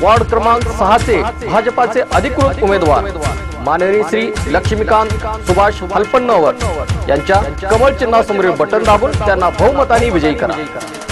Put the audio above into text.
Ward क्रमांक 6 चे भाजपाचे अधिकृत उमेदवार माननीय श्री लक्ष्मीकांत सुभाष हलपन्नवर यांच्या कमळ चिन्हासमोरील बटन दाबून त्यांना बहुमताने विजयी करा।